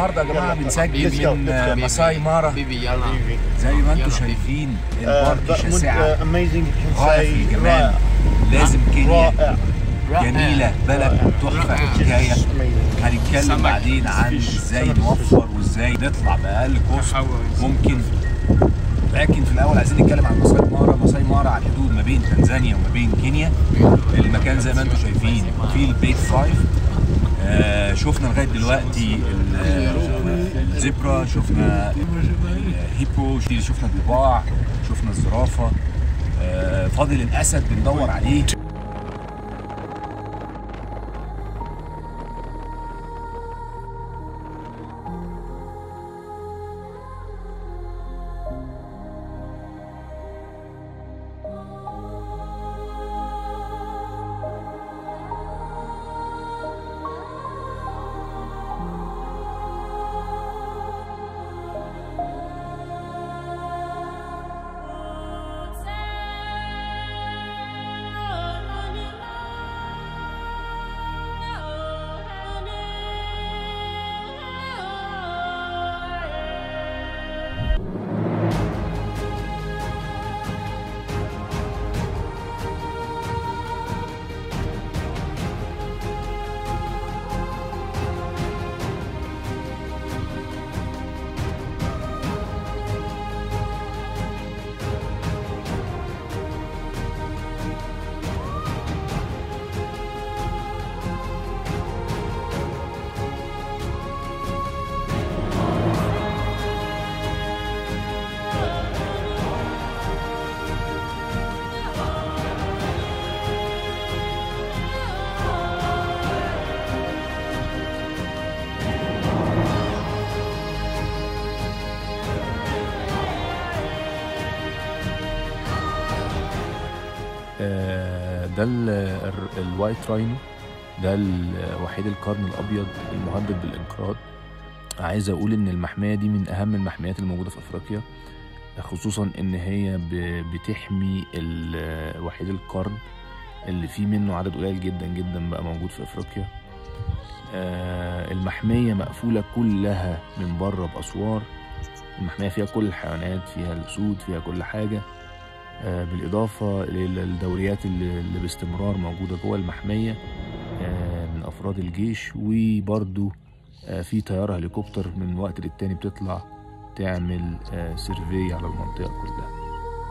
النهارده يا جماعه بنسجل من ماساي مارا. زي ما انتم شايفين البارك شاسعه غايه في الجمال. لازم كينيا جميله، بلد تحفه. حكايه هنتكلم بعدين عن ازاي نوفر وازاي نطلع باقل كوست ممكن. لكن في الاول عايزين نتكلم عن ماساي مارا. ماساي مارا على الحدود ما بين تنزانيا وما بين كينيا. المكان زي ما انتم شايفين في البيت 5. شفنا لغايه دلوقتي الزبرة، شفنا الهيبو، شفنا الضباع، شفنا الزرافه. فاضل الاسد بندور عليه. ده الوايت راينو، ده الوحيد القرن الابيض المهدد بالانقراض. عايز اقول ان المحميه دي من اهم المحميات الموجوده في افريقيا، خصوصا ان هي بتحمي وحيد القرن اللي فيه منه عدد قليل جدا جدا بقى موجود في افريقيا. المحميه مقفوله كلها من بره باسوار. المحميه فيها كل الحيوانات، فيها الاسود، فيها كل حاجه، بالإضافة للدوريات اللي باستمرار موجودة جوه المحمية من أفراد الجيش. وبرضو في طيارة هليكوبتر من وقت للتاني بتطلع تعمل سيرفي على المنطقة كلها.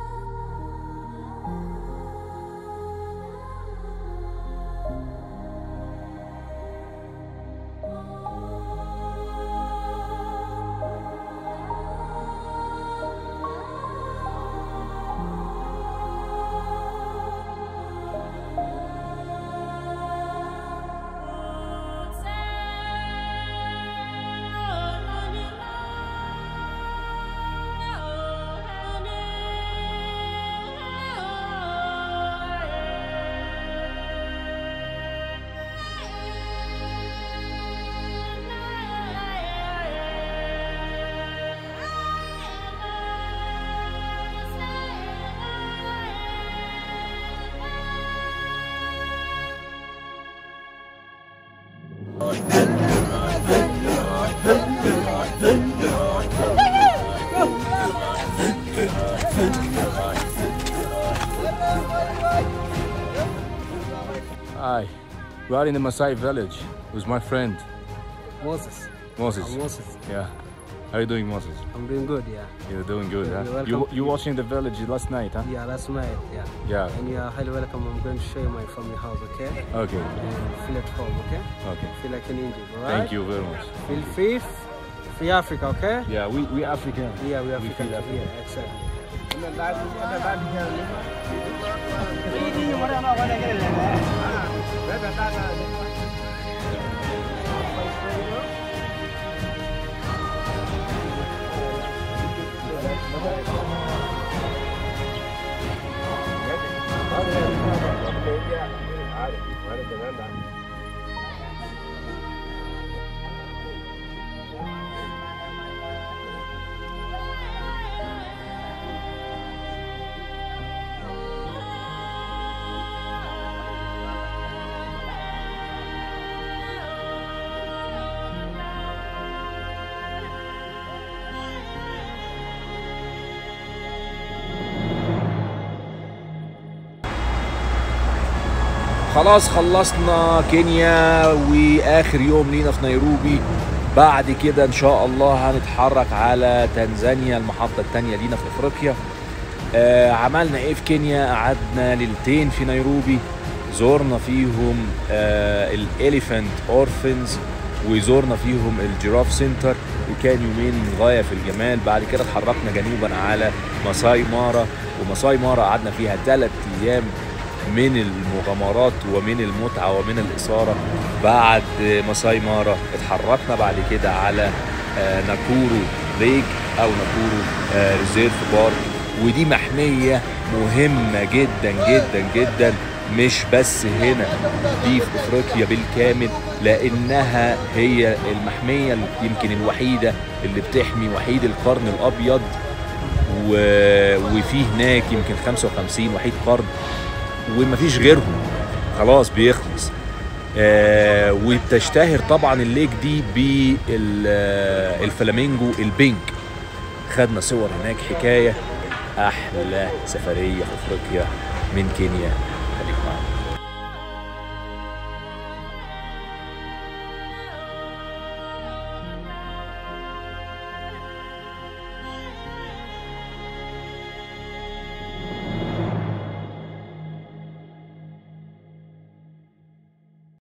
Hi, we are in the Maasai village with my friend Moses. Moses. I'm Moses. Yeah. How are you doing, Moses? I'm doing good, yeah. You're doing good, You're huh? welcome. You watching the village last night, huh? Yeah, last night, yeah. Yeah. And you are highly welcome. I'm going to show you my family house, okay? Okay. And feel at home, okay? Okay. Feel like an Indian, all right? Thank you very much. Feel free, free Africa, okay? Yeah, we African. Yeah, we African. feel African. Yeah, exactly. خلاص خلصنا كينيا واخر يوم لينا في نيروبي. بعد كده ان شاء الله هنتحرك على تنزانيا، المحطة التانية لينا في افريقيا. عملنا ايه في كينيا؟ قعدنا ليلتين في نيروبي، زورنا فيهم الاليفانت اورفنز وزورنا فيهم الجيراف سنتر، وكان يومين غاية في الجمال. بعد كده اتحركنا جنوبا على ماساي مارا، وماساي مارا قعدنا فيها 3 أيام من المغامرات ومن المتعة ومن الإثارة. بعد ماساي مارا اتحركنا بعد كده على ناكورو ليك أو ناكورو ريزيرف بارك، ودي محمية مهمة جدا جدا جدا، مش بس هنا، دي في افريقيا بالكامل، لانها هي المحمية يمكن الوحيدة اللي بتحمي وحيد القرن الابيض، وفي هناك يمكن 55 وحيد قرن ومفيش غيرهم، خلاص بيخلص. وبتشتهر طبعا الليك دي بالفلامينجو البينك. خدنا صور هناك، حكاية. احلى سفرية في افريقيا من كينيا. خليك معانا.